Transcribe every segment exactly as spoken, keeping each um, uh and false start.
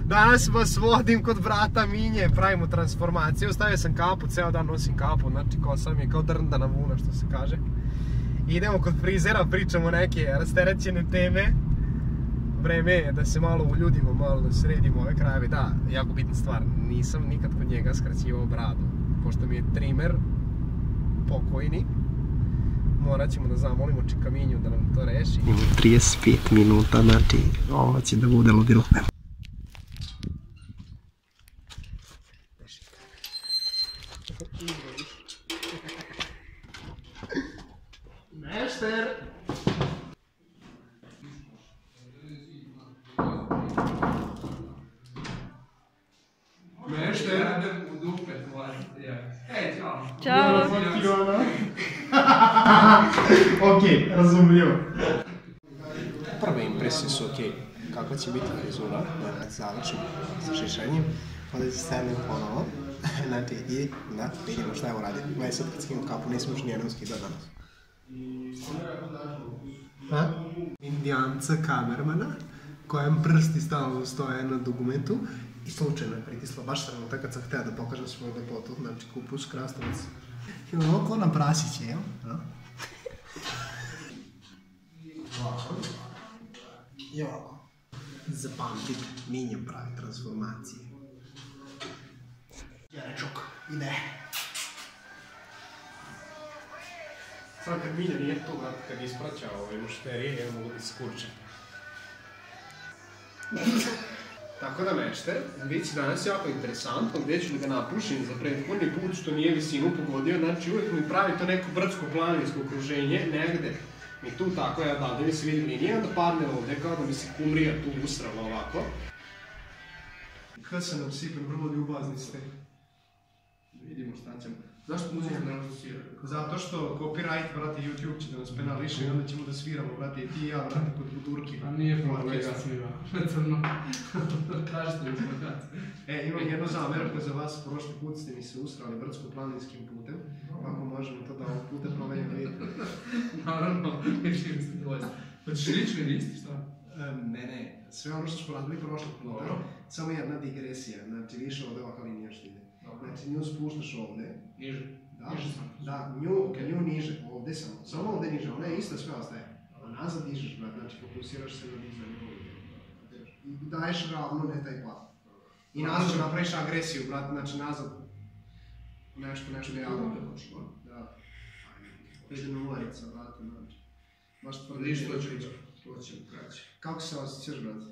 Danas vas vodim kod brata Minje, pravimo transformaciju, stavio sam kapu, ceo dan nosim kapu, znači kosa mi je kao drndana vuna što se kaže. Idemo kod frizera, pričamo neke rasterećene teme. Vreme je da se malo uljudimo, malo da sredimo ove krajeve, da, jako bitna stvar, nisam nikad kod njega skraćivao bradu, pošto mi je trimer pokojni. Morat ćemo da zamolimo Čikaminju da nam to reši. Imamo trideset pet minuta, znači ovo će da bude ludilo. Mešter! Mešter! Ćao! Ok, razumljivo. Prve impresije su ok, kako će biti frizura, da završim sa šišenjem, onda se stavim ponovo, znači i da vidimo šta je uradim. Gledaj sad kad skinu kapu, nisam još nijednom skidao danas. Indijanca kamermana, kojem prsti stalno stoje na dokumentu i slučajno je pritisla baš trenutak kad sam htio da pokažem svoju lepotu, znači kupus, krastavac. Imamo ovo ko na prasiće, jel? I ovako. Zapamtit, Minja pravi transformacije. Jarečok, ide. Sad kad Minja nije tu, kad ispraća ove mušterije, ja mogu da se kurčem. Tako da Mešter, bit će danas jako interesantno, gdje ću da ga napušim za prethodni put što nije visinu pogodio, znači uvijek mi pravi to neko brdsko-planinsko okruženje, negde mi tu tako, ja da, da mi se vidi linija, onda padne ovdje kao da mi se kumrija tu usrala ovako. Kada se nam sipem, vrlo ljubazni ste. Vidimo šta ćemo. Zašto muzika ne može da svira? Zato što copyright, brate, YouTube će da nas penališe i onda ćemo da sviramo, brate, i ti i ja, brate, kod Budurki. A nije problem, ja sviram. Crno. Tražite mi smakac. E, imam jednu zamerku za vas, prošli put ste mi se usrali brdsko-planinskim putem, ako možemo to da ovog puta promenimo da vidite. Naravno, išli mi ste dovoljno. Hoćeš lični listi, šta? Ne, ne, sve ono što smo radili prošli puta, samo jedna digresija, znači više ovdje ovakva linija što ide. Znači nju spuštaš ovdje. Niže? Niže sam. Da, nju niže, ovdje samo. Samo ovdje niže, ona je ista, sve ostaje. A nazad dižeš, brat, znači fokusiraš se na dizanje ovdje. I daješ ravno, ne taj plat. I nazad napraviš agresiju, brat, znači nazad. Nešto, nešto realno. Da. Pede nularica, brate, znači. Baš tvrdi. Ništa to će to će kraći. Kako se osjećaš, brate?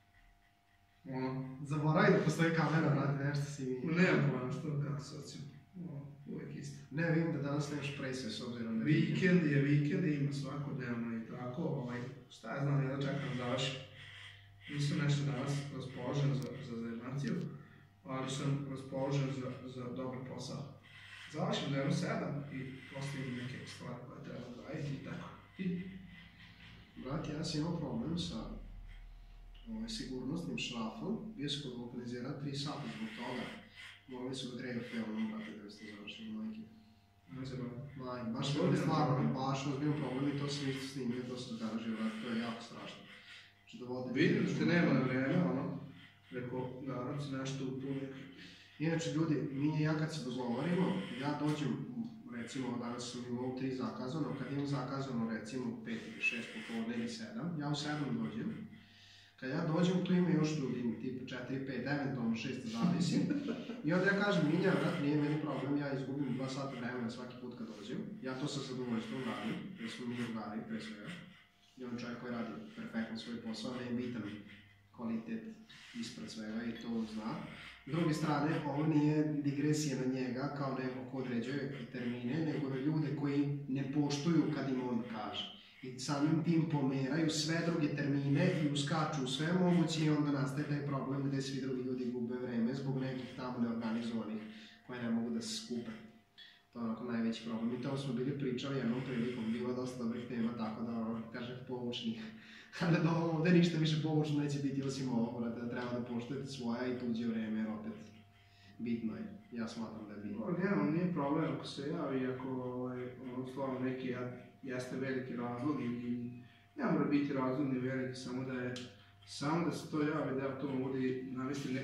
Ono... Zaboravi da postoji kamera, brate, nešto si mi... Nemam pojma što, kako se osjećam. Uvijek isto. Ne, vidim da danas nemaš presve s obzirom da... Vikend je vikend, ima svakodnevno i tako, ovaj, šta ja znam, ja da čekam završim. Nisam nešto danas raspoložen za, za zajemaciju, ali sam raspoložen za, za dobar posao. Završim da jedno sedam i postavim neke stvari koje treba raditi i tako. Ti? Brat, ja sam imao problem sa ovaj, sigurnosnim šrafom, bio su kod lokalizera tri sata zbog toga. Morali su ga grejati felom, brate, da ste završili majke. Ne se bavim. Maj, baš je ovdje stvarno, baš ozbiljno problem i to sam isto snimio, to se događa, brate, to je jako strašno. Vidim da te nema na vreme, ono, reko, naravno si nešto u tu neki. Inače, ljudi, mi i ja kad se dogovorimo, ja dođem, recimo, danas sam imao u tri zakazano, kad imam zakazano, recimo, pet ili šest popodne ili sedam, ja u sedam dođem. Kad ja dođem, tu ima još ljudi, tipa četiri, pet, eventualno šest, zavisi. I onda ja kažem, Minja, vrat, nije meni problem, ja izgubim dva sata vremena svaki put kad dođem. Ja to sa zadovoljstvom radim, jer smo mi drugari, pre svega. I on čovjek koji radi perfektno svoj posao, ne je bitan kvalitet ispred svega i to on zna. S druge strane, ovo nije digresija na njega kao neko ko određuje termine, nego na ljude koji ne poštuju kad im on kaže. I samim tim pomeraju sve druge termine i uskaču u sve moguće i onda nastaje taj problem gdje svi drugi ljudi gube vreme zbog nekih tamo neorganizovanih koje ne mogu da se skupe. To je onako najveći problem. I to smo bili pričali jednom prilikom, bilo dosta dobrih tema, tako da, kažem, poučnih. Ali da ovdje ništa više poučno neće biti osim ovo, da treba da poštujete svoja i tuđe vreme, jer opet bitno je. Ja smatram da je bitno. Nemam, nije problem ako se javi, ako stvarno neki jeste veliki razlog i ne mora biti razlog ni veliki, samo da je samo da se to javi, da ja to mogu da navesti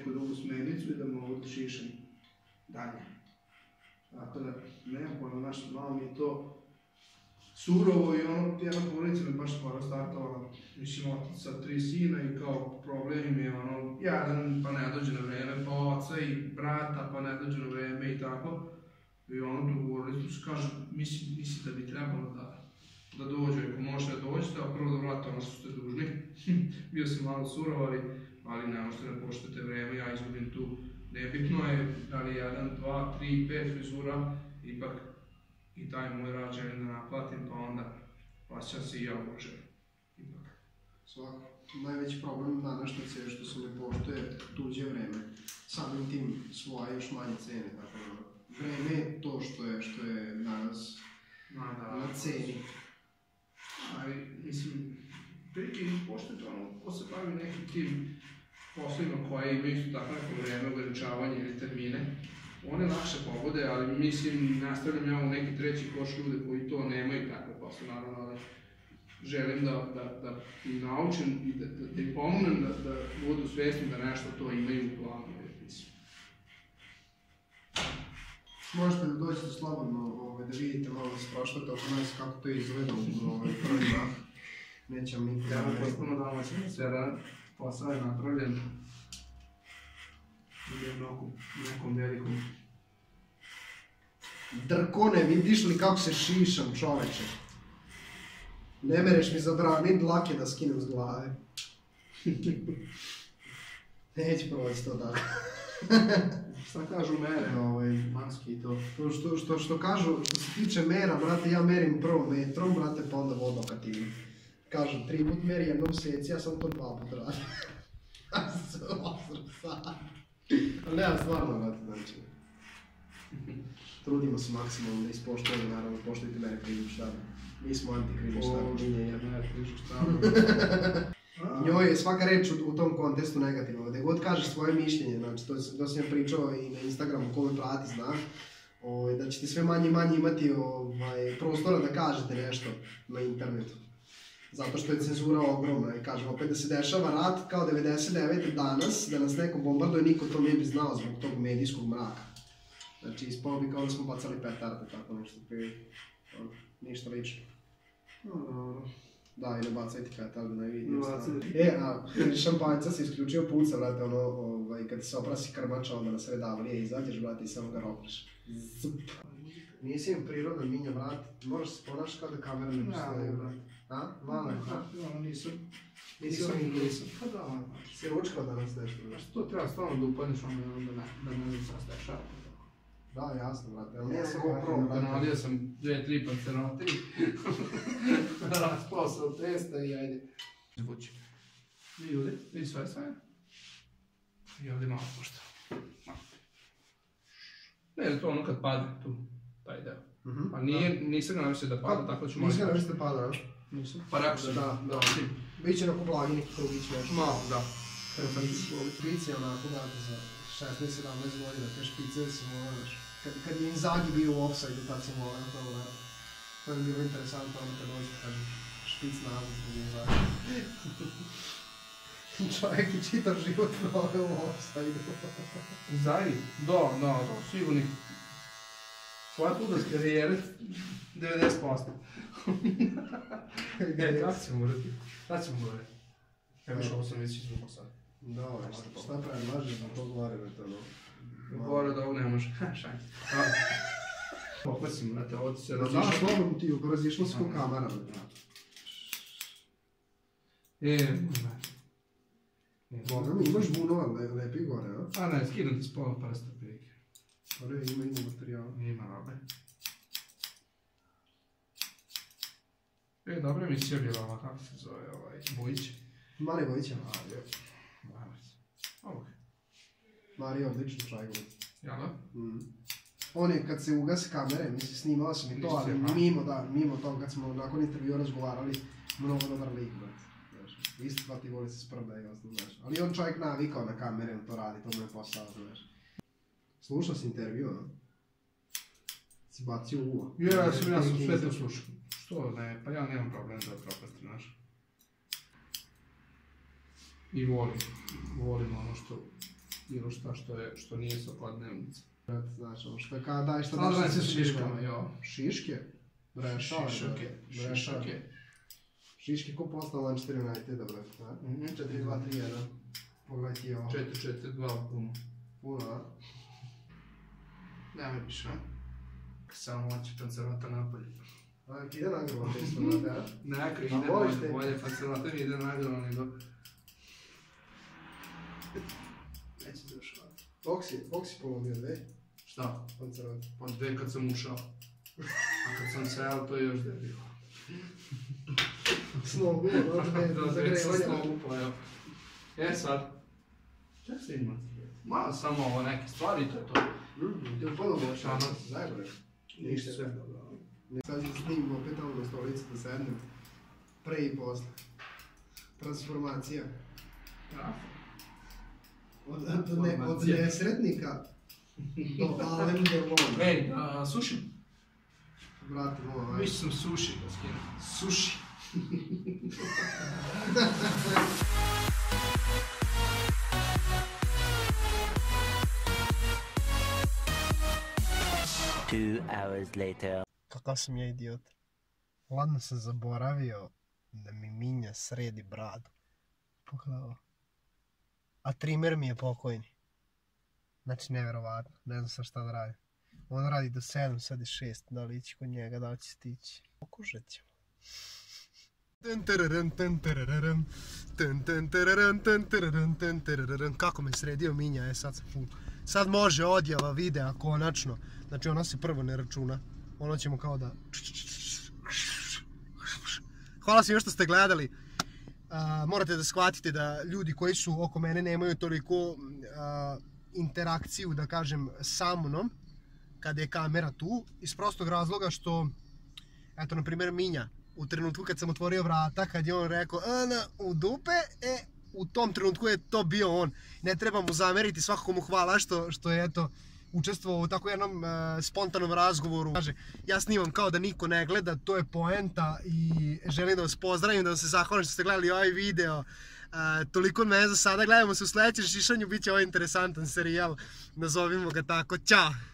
isto da mogu da šišam dalje. Tako da, nemam pojma nešto, malo mi je to surovo i ono, jedna porodica me baš skoro startovala. Mislim, otac sa tri sina i kao problem im je ono, jedan pa ne dođe na vreme, pa oca i brata pa ne dođe na vreme i tako. I ono, dogovorili smo se, kaže, mislim, mislim da bi trebalo da, da dođe, ako možete da dođete, a prvo da vrate ono što ste dužni. Bio sam malo surov, ali, ali ne možete da poštujete vreme, ja izgubim tu. Nebitno je da li jedan, dva, tri, pet frizura, ipak i taj moj rad želim da naplatim, pa onda plaćam se i ja uložem. Ipak. Svako. Najveći problem današnjice je što se ne poštuje tuđe vreme. Samim tim svoje još manje cene, tako da vreme je to što je, što je danas Ma, da, na ceni. Ali, mislim, prilike poštujete ono, ko se bavi nekim tim poslovima koje imaju isto tako neko vreme, ograničavanje ili termine, one lakše pogode, ali mislim, nastavljam ja u neki treći koš ljude koji to nemaju takve posle, naravno, ali želim da, da, da im naučim i da, da, da im pomognem da, da budu svesni da nešto to imaju u planu. Možete da dođete slobodno ovaj, da vidite malo da se proštate oko nas kako to izgleda u ovaj, prvi mah. Nećemo mi Ja vam potpuno domaćin, sve da posao je napravljen. Idem u nekom velikom. Drkone, vidiš li kako se šišam, čoveče? Ne mereš mi zabraniti dlake da skinem s glave. Neću proći to tako. Šta kažu mere, ovaj, maski i to? To što, što, što kažu, što se tiče mera, brate, ja merim prvo metrom, brate, pa onda vodokativim. Kažu, tri put meri jednom u seci, ja sam to dva put radim. Ja sam se osram sad. Ali nema stvarno, brate, znači. Trudimo se maksimalno da ispoštujemo, naravno, poštujte mere križu štabu. Mi smo anti-križu štabu, mi nije jedno. Ne, križu štabu. Njoj je svaka reč u, u tom kontestu negativna. Gde god kažeš svoje mišljenje, znači to, to sam ja pričao i na Instagramu, ko me prati zna, ovaj, da ćete sve manje i manje imati ovaj, prostora da kažete nešto na internetu. Zato što je cenzura ogromna i kažem, opet da se dešava rat kao devedeset devete danas, da nas neko bombarduje, niko to ne bi znao zbog tog medijskog mraka. Znači, ispalo bi kao da smo bacali petarde, tako nešto prije, ništa lično. No, da, i ne bacajte petarde na vidio. E, a šampanjca se isključio puca, brate, ono, ovaj, kad se oprasi krmača, onda na sred avalije izađeš, brate, i samo ga ropliš. Zup. Nisi im prirodan minja, brate, moraš se ponašati kao da kamera ne postoji, brate. A? Malo je, ha? Ja, nisam. Nisam Nisam, nisam. Pa da, ono. Si ručkao danas nešto, brate? To treba stvarno da upadneš ono da ne, da ne znam šta se dešava. Da, jasno, brate, ali Ja nije sam se GoPro, brate. nalio sam dve, tri pancerotri. Raspao se od testa i ajde. Zvuči. Vidi ljudi, vidi sve sve. I ovdje malo pušta. Ne, to ono kad pade tu, taj deo. Mhm. A nije, nisam ga namislio da pada, tako da ću malo... Nisam ga namislio da pada, a? Nisam. Pa rekao sam. Da, da. Biće na kuplagi neki krugić nešto. Malo, da. Špice onako, brate, za šesnaest sedamnaest godina, te špice se volao, znaš. Kad, kad je Inzaghi bio u offside-u, tad sam volao to, da. To je bilo interesantno, ono kad dođe, kažem, špic nazad zbog Inzaghi. Čovjek je čitav život proveo u offside-u. Inzaghi? Da, da, da, sigurno. Svoje futbolske karijere, devedeset posto. E, kako ćemo urati? Šta ćemo urati? Evo što ovo sam već izvukao sad. Da, šta, šta pravi, laže za to gore, to no. Gore da ovo ne može. Šajn. Pokvasim, brate, ovo ti se Da, razišao. slobodno ti, razišlo se ko kamera. E, brate. Boga mi, imaš bunova lepi gore, a? A ne, skidam ti s pola prsta prilike. Ali ima, ima materijala. Ima robe. E, dobra emisija bila ova, kako se zove, ovaj, Bojić. Mari Vojića. Ajde, Marac. Ovog. Mari je odlično čajgovac. Jel da? Mm. On je, kad se ugase kamere, mislim, snimao sam i to, ali Nisi, mimo, da, mimo toga, kad smo nakon intervjua razgovarali, mnogo dobar lik, brate. Znaš, isto pa ti voli se sprda i ostalo, znaš. Ali on čovjek navikao na kamere, on to radi, to mu je posao, znaš. Slušao si intervju, a? Si bacio u uvo. Ja sam, ja sam sve to slušao. Što ne, pa ja nemam problem da propustim, znaš. I volim, volim ono što bilo šta što, je, što nije svakodnevnica. Znači, ono što je kada daj šta Slažem daš se sa s šiškama, jo. Šiške? Brešale, Šišake, šišake. Šiške ko postao Manchester Uniteda, brate. četiri dva tri jedan. Pogledaj ti ovo. četiri četiri dva puno. Puno, a? Nema više, a? Samo moći pancerota napolje. A, ide nagrava često, brate, a? Neka ide bolje, bolje pancerota mi ide nagrava nego... Neće se dešavati. Koliko si polomio, dve? Šta? Pancerota. Pa dve kad sam ušao. A kad sam sejao, to je još debil. Snogu, ono, da, već sam snogu pojao. E sad, čak se ima? Ma, samo ovo neke stvari, to je to. Mm, ti je podobno šano, zajebno. Ništa sve dobro. Sad se snimimo opet tamo na stolici da sednem. Pre i posle. Transformacija. Trafo. Od, od, ne, od nesretnika do Alain Delon. Ej, da sušim? Brate, moj, ajde. Više sam suši da skinem. Suši. Two hours later. Kakav sam ja idiot. Ladno sam zaboravio da mi Minja sredi bradu. Pogledaj ovo. A trimer mi je pokojni. Znači, nevjerovatno. Ne znam sam šta da radim. On radi do sedam, sad je šest. Da li ići kod njega, da li će stići. Pokušat ćemo. Kako me sredio Minja, e sad sam full. Sad može odjava videa, konačno. Znači ona se prvo ne računa. Ono ćemo kao da... Hvala svima što ste gledali. Uh, morate da shvatite da ljudi koji su oko mene nemaju toliko uh, interakciju, da kažem, sa mnom kada je kamera tu, iz prostog razloga što, eto, na primjer, Minja, u trenutku kad sam otvorio vrata, kad je on rekao Ana, u dupe, e, u tom trenutku je to bio on. Ne treba mu zameriti, svakako mu hvala što, što je, eto, učestvovao u tako jednom uh, spontanom razgovoru. Kaže, ja snimam kao da niko ne gleda, to je poenta i želim da vas pozdravim, da vam se zahvalim što ste gledali ovaj video. Uh, toliko od mene za sada, gledamo se u sledećem šišanju, bit će ovaj interesantan serijal, nazovimo ga tako, ćao!